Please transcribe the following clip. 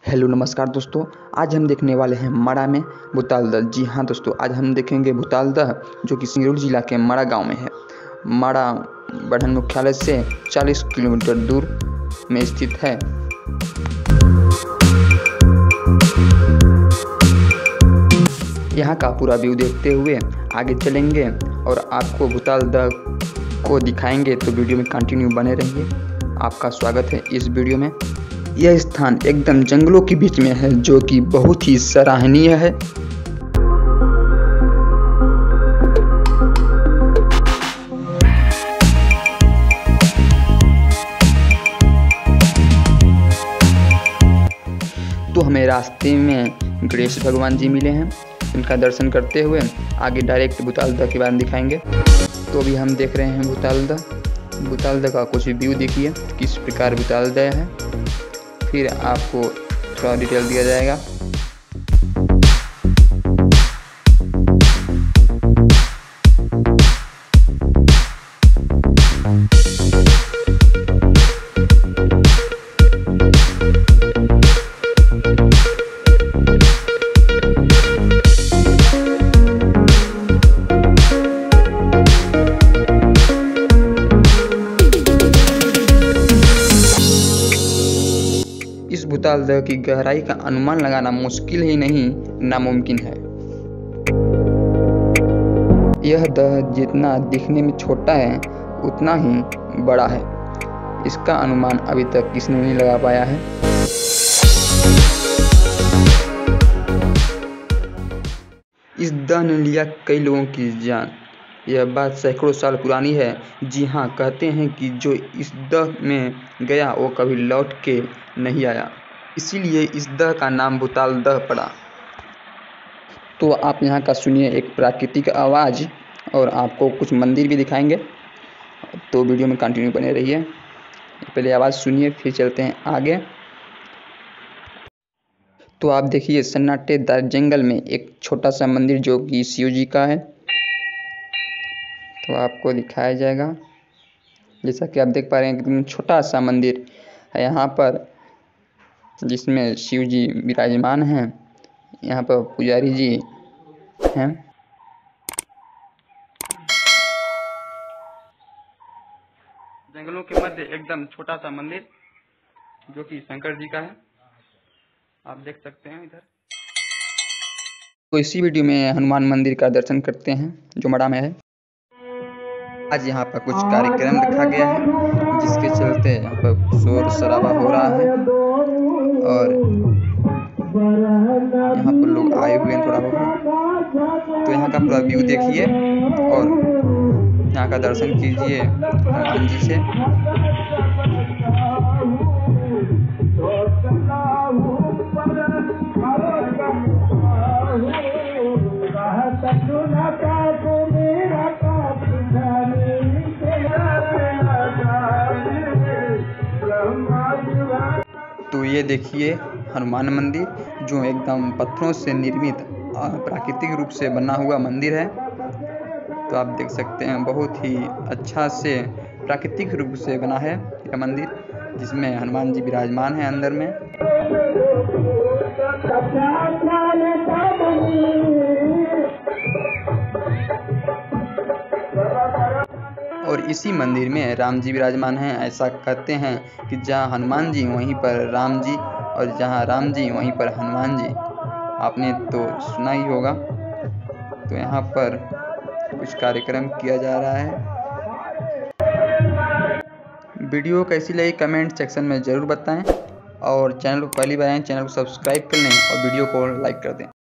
Hello नमस्कार दोस्तों, आज हम देखने वाले हैं मड़ा में भूतालदह। जी हाँ दोस्तों, आज हम देखेंगे भूतालदह जो कि सिंगरौली जिला के मड़ा गांव में है। मड़ा बढ़न मुख्यालय से 40 किलोमीटर दूर में स्थित है। यहाँ का पूरा व्यू देखते हुए आगे चलेंगे और आपको भूतालदह को दिखाएंगे, तो वीडियो में कंटिन्यू बने रहिए। आपका स्वागत है इस वीडियो में। यह स्थान एकदम जंगलों के बीच में है, जो कि बहुत ही सराहनीय है। तो हमें रास्ते में गणेश भगवान जी मिले हैं, इनका दर्शन करते हुए आगे डायरेक्ट भूतालदह के बारे में दिखाएंगे। तो अभी हम देख रहे हैं भूतालदह का कुछ व्यू देखिए, किस प्रकार भूतालदह है, फिर आपको थोड़ा डिटेल दिया जाएगा। इस भूतालदह की गहराई का अनुमान लगाना मुश्किल ही नहीं, नामुमकिन है। यह दह जितना दिखने में छोटा है उतना ही बड़ा है। इसका अनुमान अभी तक किसने नहीं लगा पाया है। इस दह ने लिया कई लोगों की जान। यह बात सैकड़ों साल पुरानी है। जी हाँ, कहते हैं कि जो इस दह में गया वो कभी लौट के नहीं आया, इसीलिए इस दह का नाम भूतालदह पड़ा। तो आप यहाँ का सुनिए एक प्राकृतिक आवाज़, और आपको कुछ मंदिर भी दिखाएंगे, तो वीडियो में कंटिन्यू बने रहिए। पहले आवाज़ सुनिए, फिर चलते हैं आगे। तो आप देखिए सन्नाटेदार जंगल में एक छोटा सा मंदिर जो कि शिव जी का है, तो आपको दिखाया जाएगा। जैसा कि आप देख पा रहे हैं, एकदम छोटा सा मंदिर है यहाँ पर, जिसमें शिव जी विराजमान हैं। यहाँ पर पुजारी जी हैं। जंगलों के मध्य एकदम छोटा सा मंदिर जो कि शंकर जी का है, आप देख सकते हैं इधर। तो इसी वीडियो में हनुमान मंदिर का दर्शन करते हैं जो मड़ा में है। आज यहाँ पर कुछ कार्यक्रम रखा गया है, जिसके चलते यहाँ पर शोर शराबा हो रहा है और यहाँ पर लोग आए हुए हैं थोड़ा बहुत। तो यहाँ का पूरा व्यू देखिए और यहाँ का दर्शन कीजिए हनुमान जी से। तो ये देखिए हनुमान मंदिर, जो एकदम पत्थरों से निर्मित प्राकृतिक रूप से बना हुआ मंदिर है। तो आप देख सकते हैं बहुत ही अच्छा से प्राकृतिक रूप से बना है यह मंदिर, जिसमें हनुमान जी विराजमान हैं अंदर में। और इसी मंदिर में राम जी विराजमान हैं। ऐसा कहते हैं कि जहाँ हनुमान जी वहीं पर राम जी, और जहाँ राम जी वहीं पर हनुमान जी। आपने तो सुना ही होगा। तो यहाँ पर कुछ कार्यक्रम किया जा रहा है। वीडियो कैसी लगी कमेंट सेक्शन में ज़रूर बताएं, और चैनल को पहली बार आए चैनल को सब्सक्राइब कर लें और वीडियो को लाइक कर दें।